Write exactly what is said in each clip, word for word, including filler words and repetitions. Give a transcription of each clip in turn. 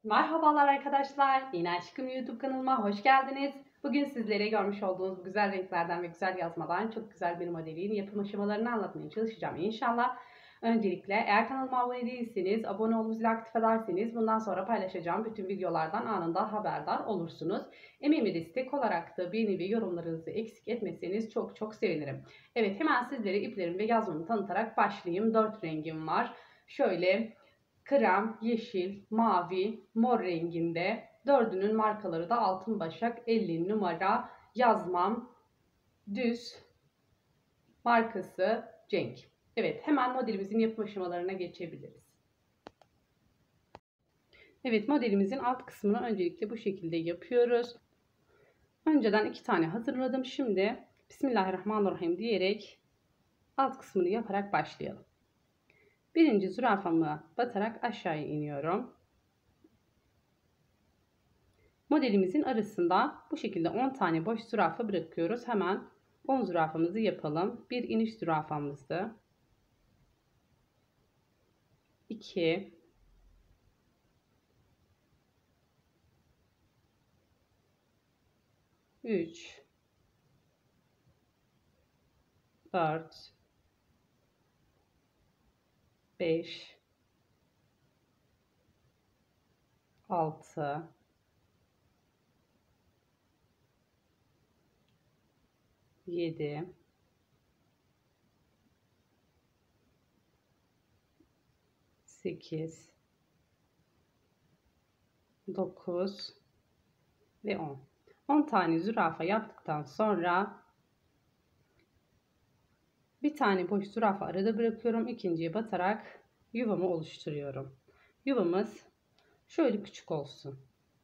Merhabalar arkadaşlar. Yine Aşkım YouTube kanalıma hoş geldiniz. Bugün sizlere görmüş olduğunuz bu güzel renklerden ve güzel yazmadan çok güzel bir modelin yapım aşamalarını anlatmaya çalışacağım inşallah. Öncelikle eğer kanalıma abone değilseniz abone olup zil aktif ederseniz bundan sonra paylaşacağım bütün videolardan anında haberdar olursunuz. Emeğime destek olarak da beğeni ve yorumlarınızı eksik etmeseniz çok çok sevinirim. Evet, hemen sizlere iplerimi ve yazmamı tanıtarak başlayayım. dört rengim var. Şöyle krem, yeşil, mavi, mor renginde. Dördünün markaları da Altın Başak elli numara yazmam düz, markası Cenk. Evet, hemen modelimizin yapım aşamalarına geçebiliriz. Evet, modelimizin alt kısmını öncelikle bu şekilde yapıyoruz. Önceden iki tane hazırladım. Şimdi Bismillahirrahmanirrahim diyerek alt kısmını yaparak başlayalım. Birinci zürafamı batarak aşağıya iniyorum. Modelimizin arasında bu şekilde on tane boş zürafa bırakıyoruz. Hemen on zürafamızı yapalım. Bir iniş zürafamızdı. iki üç dört beş altı yedi sekiz dokuz ve on. on tane zürafa yaptıktan sonra bir tane boş zürafa arada bırakıyorum. İkinciye batarak yuvamı oluşturuyorum. Yuvamız şöyle küçük olsun.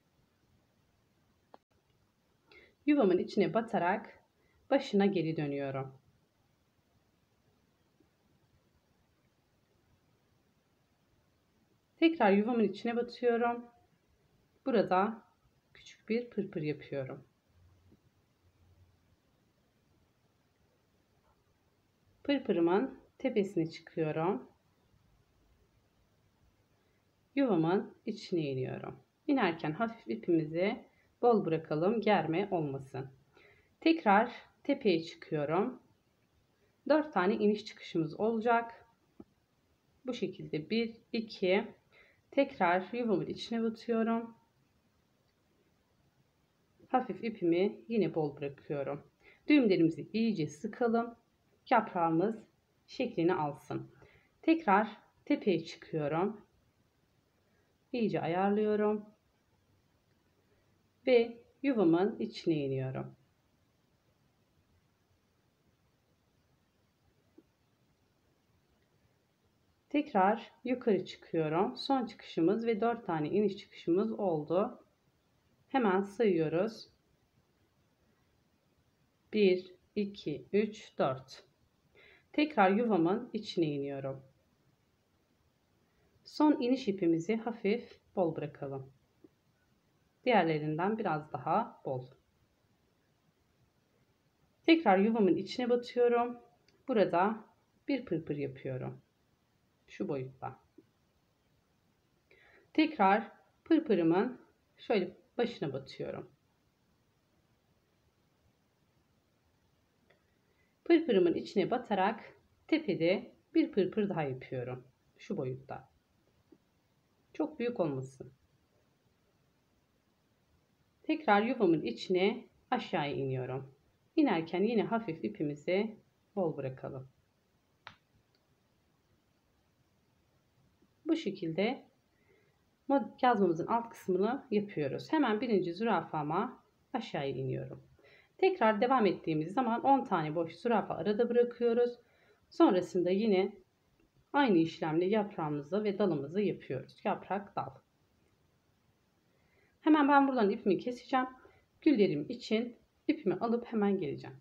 Yuvamın içine batarak başına geri dönüyorum. Tekrar yuvamın içine batıyorum. Burada küçük bir pırpır yapıyorum. Pırpırımın tepesine çıkıyorum. Yuvamın içine iniyorum. İnerken hafif ipimizi bol bırakalım, germe olmasın. Tekrar tepeye çıkıyorum. dört tane iniş çıkışımız olacak. Bu şekilde bir iki tekrar yuvamın içine batıyorum. Hafif ipimi yine bol bırakıyorum. Düğümlerimizi iyice sıkalım. Yaprağımız şeklini alsın. Tekrar tepeye çıkıyorum. İyice ayarlıyorum. Ve yuvamın içine iniyorum. Tekrar yukarı çıkıyorum. Son çıkışımız ve dört tane iniş çıkışımız oldu. Hemen sayıyoruz. bir, iki, üç, dört. Tekrar yuvamın içine iniyorum. Son iniş ipimizi hafif bol bırakalım. Diğerlerinden biraz daha bol. Tekrar yuvamın içine batıyorum. Burada bir pırpır yapıyorum. Şu boyutta. Tekrar pırpırımın şöyle başına batıyorum. Pırpırımın içine batarak tepede bir pırpır daha yapıyorum. Şu boyutta. Çok büyük olmasın. Tekrar yuvamın içine aşağıya iniyorum. İnerken yine hafif ipimizi bol bırakalım. Bu şekilde yazmamızın alt kısmını yapıyoruz. Hemen birinci zürafama aşağıya iniyorum. Tekrar devam ettiğimiz zaman on tane boş zürafa arada bırakıyoruz. Sonrasında yine aynı işlemle yaprağımızı ve dalımızı yapıyoruz. Yaprak, dal. Hemen ben buradan ipimi keseceğim. Güllerim için ipimi alıp hemen geleceğim.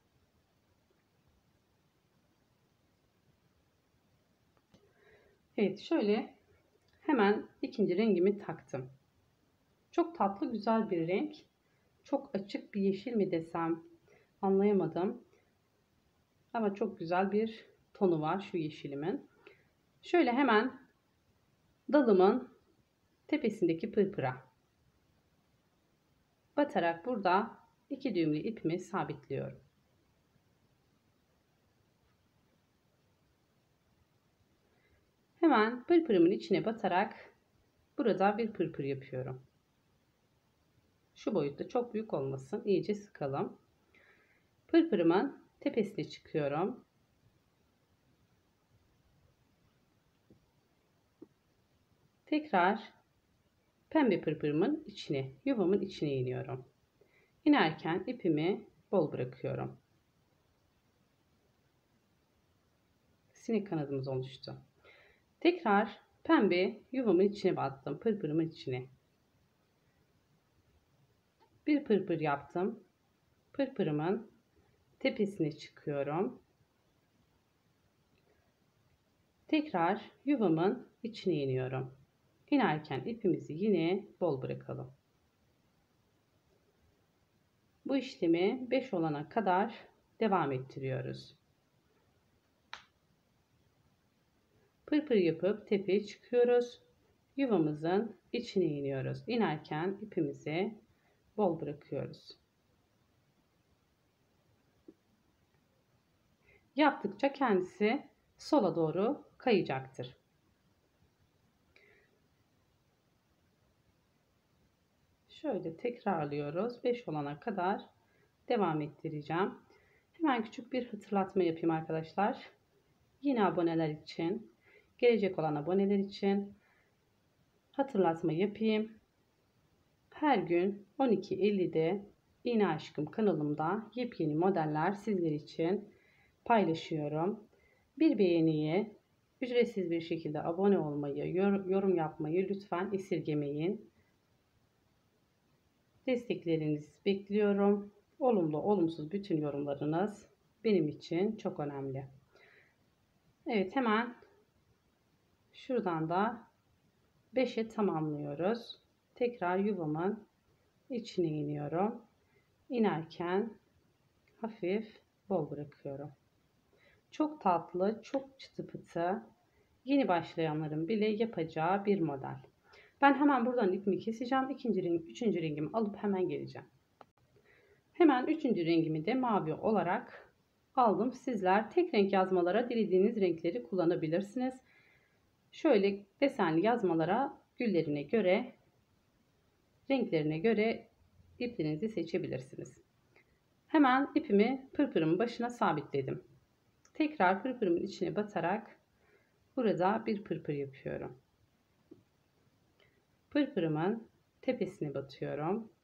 Evet, şöyle hemen ikinci rengimi taktım. Çok tatlı, güzel bir renk. Çok açık bir yeşil mi desem anlayamadım. Ama çok güzel bir tonu var şu yeşilimin. Şöyle hemen dalımın tepesindeki pırpıra batarak burada iki düğümlü ipimi sabitliyorum. Hemen pırpırımın içine batarak burada bir pırpır yapıyorum. Şu boyutta, çok büyük olmasın, iyice sıkalım. Pırpırımın tepesine çıkıyorum. Tekrar pembe pırpırımın içine, yuvamın içine iniyorum. İnerken ipimi bol bırakıyorum. Sinek kanadımız oluştu. Tekrar pembe yuvamın içine battım, pırpırımın içine. Bir pırpır yaptım. Pırpırımın tepesine çıkıyorum. Tekrar yuvamın içine iniyorum. İnerken ipimizi yine bol bırakalım. Bu işlemi beş olana kadar devam ettiriyoruz. Pırpır yapıp tepeye çıkıyoruz. Yuvamızın içine iniyoruz. İnerken ipimizi bol bırakıyoruz. Yaptıkça kendisi sola doğru kayacaktır. Şöyle tekrarlıyoruz. beş olana kadar devam ettireceğim. Hemen küçük bir hatırlatma yapayım arkadaşlar. Yeni aboneler için, gelecek olan aboneler için hatırlatma yapayım. Her gün on iki ellide İğne Aşkım kanalımda yepyeni modeller sizler için paylaşıyorum. Bir beğeniyi, ücretsiz bir şekilde abone olmayı, yorum yapmayı lütfen esirgemeyin. Desteklerinizi bekliyorum. Olumlu, olumsuz bütün yorumlarınız benim için çok önemli. Evet, hemen şuradan da beşe tamamlıyoruz. Tekrar yuvamın içine iniyorum. İnerken hafif bol bırakıyorum. Çok tatlı, çok çıtı pıtı, yeni başlayanların bile yapacağı bir model. Ben hemen buradan ipimi keseceğim. İkinci renk, üçüncü rengimi alıp hemen geleceğim. Hemen üçüncü rengimi de mavi olarak aldım. Sizler tek renk yazmalara dilediğiniz renkleri kullanabilirsiniz. Şöyle desenli yazmalara güllerine göre, renklerine göre iplerinizi seçebilirsiniz. Hemen ipimi pırpırımın başına sabitledim. Tekrar pırpırımın içine batarak burada bir pırpır yapıyorum. Pırpırımın tepesine batıyorum.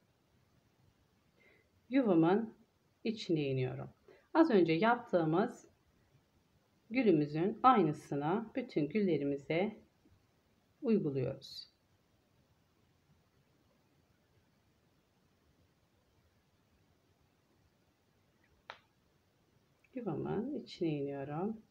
Yuvamın içine iniyorum. Az önce yaptığımız gülümüzün aynısını bütün güllerimize uyguluyoruz. Yuvamın içine iniyorum.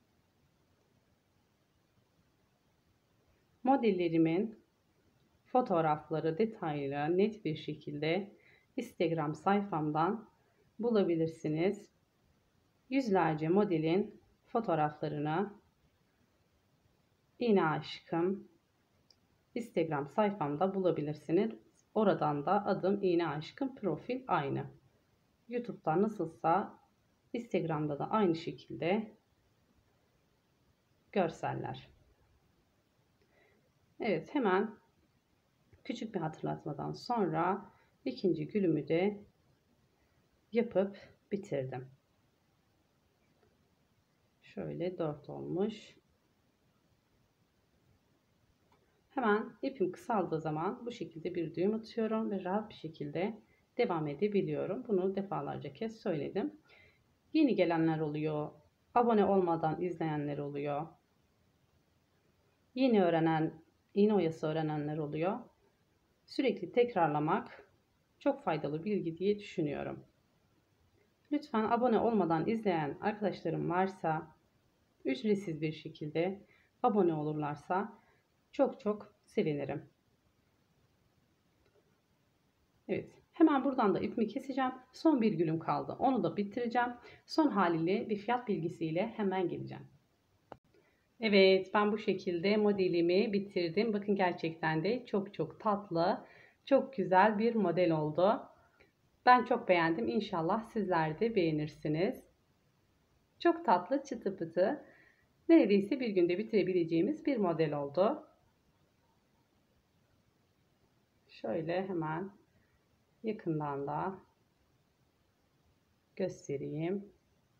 Modellerimin fotoğrafları detaylı, net bir şekilde Instagram sayfamdan bulabilirsiniz. Yüzlerce modelin fotoğraflarını İğne Aşkım Instagram sayfamda bulabilirsiniz. Oradan da adım İğne Aşkım, profil aynı. YouTube'da nasılsa Instagram'da da aynı şekilde görseller. Evet, hemen küçük bir hatırlatmadan sonra ikinci gülümü de yapıp bitirdim. Şöyle dört olmuş. Hemen ipim kısaldığı zaman bu şekilde bir düğüm atıyorum ve rahat bir şekilde devam edebiliyorum. Bunu defalarca kez söyledim. Yeni gelenler oluyor. Abone olmadan izleyenler oluyor. Yeni öğrenen, iğne oyası öğrenenler oluyor. Sürekli tekrarlamak çok faydalı bilgi diye düşünüyorum. Lütfen abone olmadan izleyen arkadaşlarım varsa ücretsiz bir şekilde abone olurlarsa çok çok sevinirim. Evet, hemen buradan da ipimi keseceğim. Son bir gülüm kaldı. Onu da bitireceğim. Son haliyle bir fiyat bilgisiyle hemen geleceğim. Evet, ben bu şekilde modelimi bitirdim. Bakın gerçekten de çok çok tatlı, çok güzel bir model oldu. Ben çok beğendim. İnşallah sizler de beğenirsiniz. Çok tatlı, çıtı pıtı. Neredeyse bir günde bitirebileceğimiz bir model oldu. Şöyle hemen yakından da göstereyim.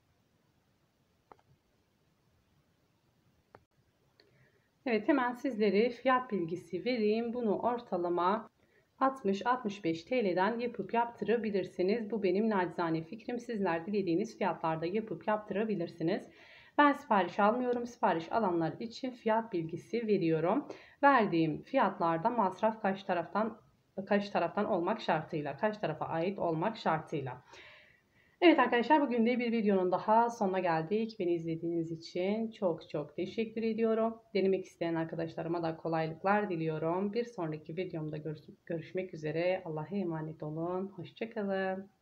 Evet, hemen sizlere fiyat bilgisi vereyim. Bunu ortalama altmış altmış beş T L'den yapıp yaptırabilirsiniz. Bu benim nacizane fikrim. Sizler dilediğiniz fiyatlarda yapıp yaptırabilirsiniz. Ben sipariş almıyorum. Sipariş alanlar için fiyat bilgisi veriyorum. Verdiğim fiyatlarda masraf kaç taraftan kaç taraftan olmak şartıyla, kaç tarafa ait olmak şartıyla. Evet arkadaşlar, bugün de bir videonun daha sonuna geldik. Beni izlediğiniz için çok çok teşekkür ediyorum. Denemek isteyen arkadaşlarıma da kolaylıklar diliyorum. Bir sonraki videomda görüşmek üzere. Allah'a emanet olun. Hoşça kalın.